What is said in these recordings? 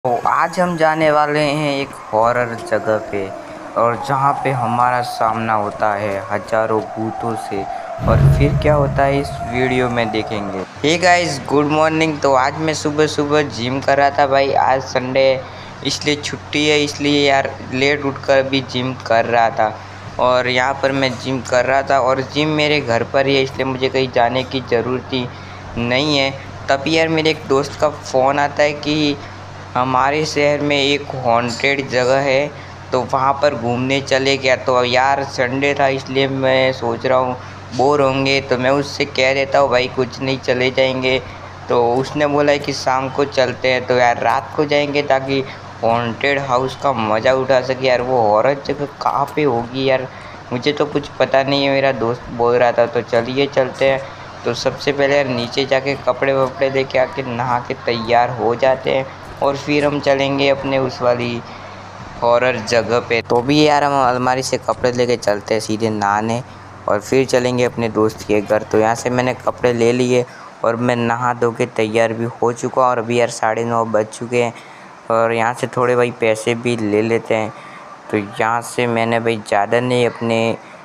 तो आज हम जाने वाले हैं एक हॉरर जगह पे और जहाँ पे हमारा सामना होता है हजारों भूतों से। और फिर क्या होता है इस वीडियो में देखेंगे। Hey guys, good morning. तो आज मैं सुबह सुबह जिम कर रहा था भाई। आज संडे है इसलिए छुट्टी है, इसलिए यार लेट उठकर भी जिम कर रहा था। और यहाँ पर मैं जिम कर रहा था और जिम मेरे घर पर ही है, इसलिए मुझे कहीं जाने की ज़रूरत ही नहीं है। तभी यार मेरे एक दोस्त का फ़ोन आता है कि हमारे शहर में एक हॉन्टेड जगह है, तो वहाँ पर घूमने चले गया। तो यार संडे था इसलिए मैं सोच रहा हूँ बोर होंगे तो मैं उससे कह देता हूँ भाई कुछ नहीं चले जाएंगे। तो उसने बोला है कि शाम को चलते हैं, तो यार रात को जाएंगे ताकि हॉन्टेड हाउस का मज़ा उठा सके। यार वो हॉरर जगह कहाँ पे होगी यार, मुझे तो कुछ पता नहीं है, मेरा दोस्त बोल रहा था। तो चलिए चलते हैं। तो सबसे पहले यार नीचे जाके कपड़े वपड़े लेके आके नहा के तैयार हो जाते हैं और फिर हम चलेंगे अपने उस वाली हॉरर जगह पे। तो भी यार हम अलमारी से कपड़े लेके चलते हैं सीधे नहाने और फिर चलेंगे अपने दोस्त के घर। तो यहाँ से मैंने कपड़े ले लिए और मैं नहा धो के तैयार भी हो चुका हूँ और अभी यार 9:30 बज चुके हैं। और यहाँ से थोड़े भाई पैसे भी ले लेते हैं। तो यहाँ से मैंने भाई ज़्यादा नहीं, अपने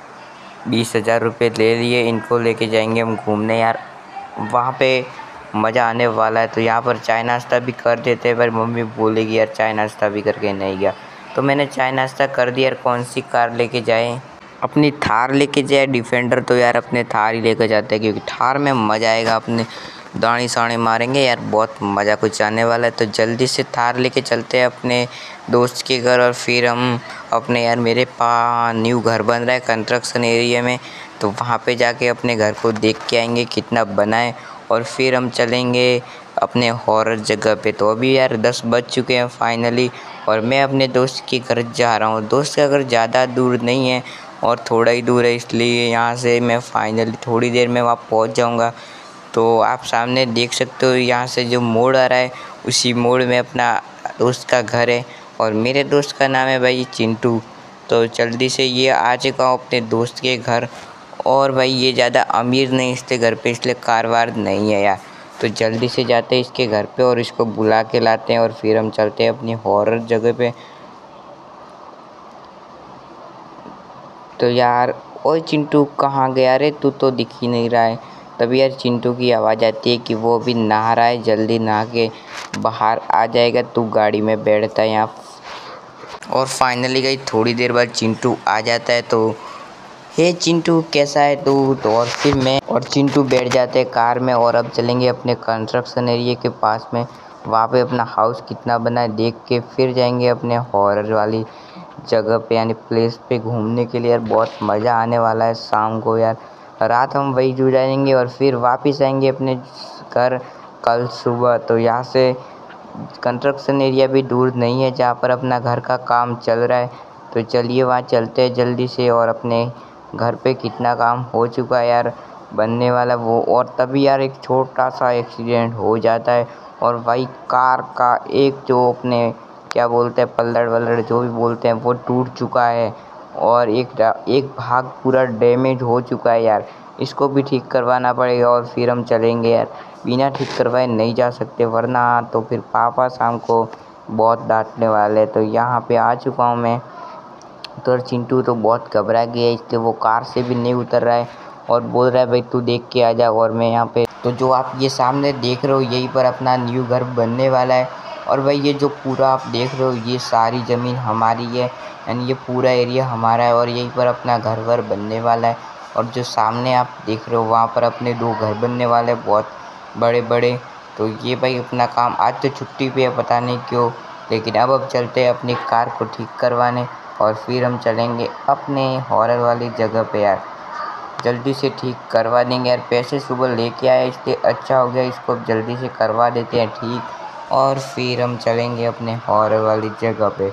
20,000 रुपये ले लिए। इनको लेके जाएंगे हम घूमने यार, वहाँ पे मज़ा आने वाला है। तो यहाँ पर चाय नाश्ता भी कर देते हैं, पर मम्मी बोलेगी यार चाय नाश्ता भी करके नहीं गया। तो मैंने चाय नाश्ता कर दिया। यार कौन सी कार लेके जाएं, अपनी थार लेके जाए डिफेंडर? तो यार अपने थार ही लेकर जाते हैं क्योंकि थार में मज़ा आएगा। अपने दाढ़ी साड़ी मारेंगे यार, बहुत मज़ा कुछ आने वाला है। तो जल्दी से थार लेके चलते हैं अपने दोस्त के घर। और फिर हम अपने यार मेरे न्यू घर बन रहा है कंस्ट्रक्शन एरिया में, तो वहाँ पे जाके अपने घर को देख के आएंगे कितना बना है। और फिर हम चलेंगे अपने हॉरर जगह पे। तो अभी यार 10 बज चुके हैं फाइनली और मैं अपने दोस्त के घर जा रहा हूँ। दोस्त का घर ज़्यादा दूर नहीं है और थोड़ा ही दूर है, इसलिए यहाँ से मैं फाइनली थोड़ी देर में वहाँ पहुँच जाऊँगा। तो आप सामने देख सकते हो यहाँ से जो मोड़ आ रहा है उसी मोड़ में अपना दोस्त का घर है और मेरे दोस्त का नाम है भाई चिंटू। तो जल्दी से ये आ चुका हूँ अपने दोस्त के घर। और भाई ये ज़्यादा अमीर नहीं इसके घर पे, इसलिए कार वार नहीं है यार। तो जल्दी से जाते हैं इसके घर पे और इसको बुला के लाते हैं और फिर हम चलते हैं अपनी हॉरर जगह पे। तो यार ओए चिंटू कहाँ गया रे, तू तो दिख ही नहीं रहा है। तभी यार चिंटू की आवाज़ आती है कि वो भी नहा रहा है, जल्दी नहा के बाहर आ जाएगा, तू गाड़ी में बैठता है यहाँ। और फाइनली गई थोड़ी देर बाद चिंटू आ जाता है। तो हे चिंटू कैसा है तू? तो और फिर मैं और चिंटू बैठ जाते हैं कार में और अब चलेंगे अपने कंस्ट्रक्शन एरिया के पास में। वहाँ पे अपना हाउस कितना बना है देख के फिर जाएंगे अपने हॉरर वाली जगह पे यानी प्लेस पे घूमने के लिए। यार बहुत मज़ा आने वाला है शाम को यार, रात हम वही गुजारेंगे और फिर वापस आएंगे अपने घर कल सुबह। तो यहाँ से कंस्ट्रक्शन एरिया भी दूर नहीं है जहाँ पर अपना घर का काम चल रहा है। तो चलिए वहाँ चलते हैं जल्दी से। और अपने घर पे कितना काम हो चुका है यार बनने वाला वो। और तभी यार एक छोटा सा एक्सीडेंट हो जाता है और भाई कार का एक जो अपने क्या बोलते हैं पल्लड़ वल्लड़ जो भी बोलते हैं वो टूट चुका है और एक भाग पूरा डैमेज हो चुका है यार। इसको भी ठीक करवाना पड़ेगा और फिर हम चलेंगे यार, बिना ठीक करवाए नहीं जा सकते वरना तो फिर पापा शाम को बहुत डांटने वाले। तो यहाँ पे आ चुका हूँ मैं। तो चिंटू तो बहुत घबरा गया इसलिए वो कार से भी नहीं उतर रहा है और बोल रहा है भाई तू देख के आ जा। और मैं यहाँ पे तो जो आप ये सामने देख रहे हो यहीं पर अपना न्यू घर बनने वाला है। और भाई ये जो पूरा आप देख रहे हो ये सारी ज़मीन हमारी है यानी ये पूरा एरिया हमारा है और यहीं पर अपना घर वर बनने वाला है। और जो सामने आप देख रहे हो वहाँ पर अपने 2 घर बनने वाले बहुत बड़े बड़े। तो ये भाई अपना काम आज तो छुट्टी पे है पता नहीं क्यों, लेकिन अब चलते हैं अपनी कार को ठीक करवाने और फिर हम चलेंगे अपने हॉरर वाली जगह पे यार, जल्दी से ठीक करवा देंगे यार। पैसे सुबह लेके आए इसलिए अच्छा हो गया, इसको जल्दी से करवा देते हैं ठीक और फिर हम चलेंगे अपने हॉरर वाली जगह पे।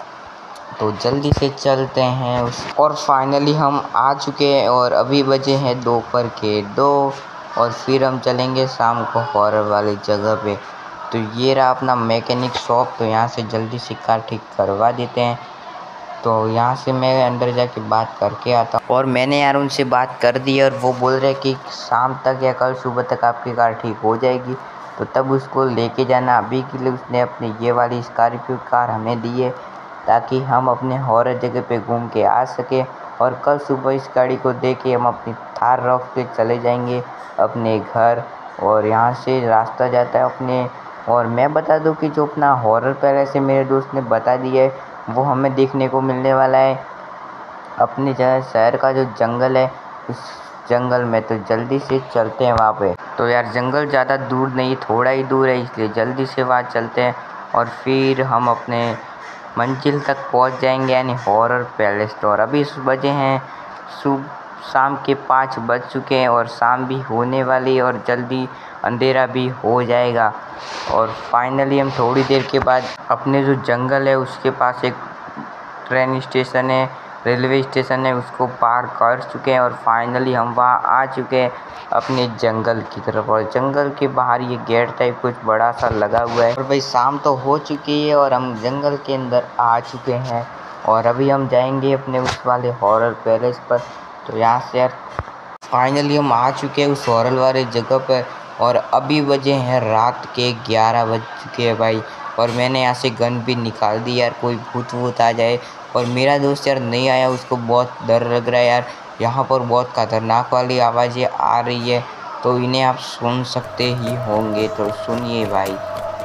तो जल्दी से चलते हैं और फाइनली हम आ चुके हैं और अभी बजे हैं दोपहर के 2 और फिर हम चलेंगे शाम को हॉरर वाली जगह पे। तो ये रहा अपना मैकेनिक शॉप। तो यहाँ से जल्दी से कार ठीक करवा देते हैं। तो यहाँ से मैं अंदर जाके बात करके आता हूँ और मैंने यार उनसे बात कर दी और वो बोल रहे कि शाम तक या कल सुबह तक आपकी कार ठीक हो जाएगी। तो तब उसको लेके जाना। अभी के लिए उसने अपनी ये वाली स्कॉर्पियो कार हमें दी है ताकि हम अपने हॉरर जगह पे घूम के आ सके, और कल सुबह इस गाड़ी को दे के हम अपनी थार रख के चले जाएंगे अपने घर। और यहाँ से रास्ता जाता है अपने, और मैं बता दूं कि जो अपना हॉरर पैलेस है मेरे दोस्त ने बता दिया है वो हमें देखने को मिलने वाला है अपने शहर का जो जंगल है उस जंगल में। तो जल्दी से चलते हैं वहाँ पे। तो यार जंगल ज़्यादा दूर नहीं, थोड़ा ही दूर है, इसलिए जल्दी से वहाँ चलते हैं और फिर हम अपने मंजिल तक पहुँच जाएंगे, यानी हॉरर पैलेस। तो और अभी बजे हैं शाम के 5 बज चुके हैं और शाम भी होने वाली है और जल्दी अंधेरा भी हो जाएगा। और फाइनली हम थोड़ी देर के बाद अपने जो जंगल है उसके पास एक ट्रेन स्टेशन है, रेलवे स्टेशन है, उसको पार कर चुके हैं और फाइनली हम वहाँ आ चुके हैं अपने जंगल की तरफ। और जंगल के बाहर ये गेट टाइप कुछ बड़ा सा लगा हुआ है। और भाई शाम तो हो चुकी है और हम जंगल के अंदर आ चुके हैं और अभी हम जाएंगे अपने उस वाले हॉरर पैलेस पर। तो यहाँ से यार फाइनली हम आ चुके हैं उस हॉरर वाले जगह पर और अभी बजे हैं रात के 11 बज चुके हैं भाई। और मैंने यहाँ से गन भी निकाल दी यार, कोई भूत वूत आ जाए। और मेरा दोस्त यार नहीं आया, उसको बहुत डर लग रहा है यार। यहाँ पर बहुत खतरनाक वाली आवाज़ें आ रही है, तो इन्हें आप सुन सकते ही होंगे, तो सुनिए भाई।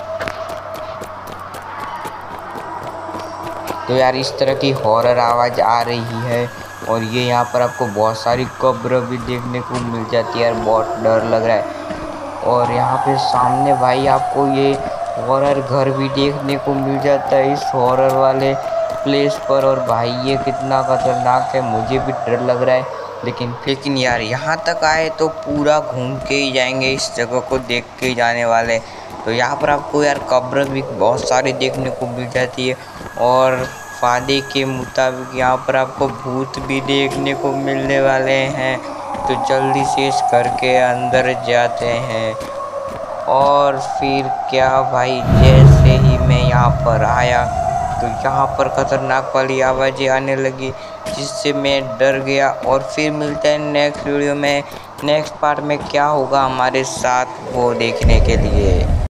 तो यार इस तरह की हॉरर आवाज़ आ रही है और ये यहाँ पर आपको बहुत सारी कब्र भी देखने को मिल जाती है यार, बहुत डर लग रहा है। और यहाँ पे सामने भाई आपको ये हॉरर घर भी देखने को मिल जाता है इस हॉरर वाले प्लेस पर। और भाई ये कितना खतरनाक है, मुझे भी डर लग रहा है, लेकिन यार यहाँ तक आए तो पूरा घूम के ही जाएंगे, इस जगह को देख के ही जाने वाले। तो यहाँ पर आपको यार कब्र भी बहुत सारी देखने को मिल जाती है और वादे के मुताबिक यहाँ पर आपको भूत भी देखने को मिलने वाले हैं। तो जल्दी से इस घर के अंदर जाते हैं। और फिर क्या भाई, जैसे ही मैं यहाँ पर आया तो यहाँ पर खतरनाक वाली आवाज़ें आने लगी जिससे मैं डर गया। और फिर मिलते हैं नेक्स्ट वीडियो में, नेक्स्ट पार्ट में क्या होगा हमारे साथ वो देखने के लिए।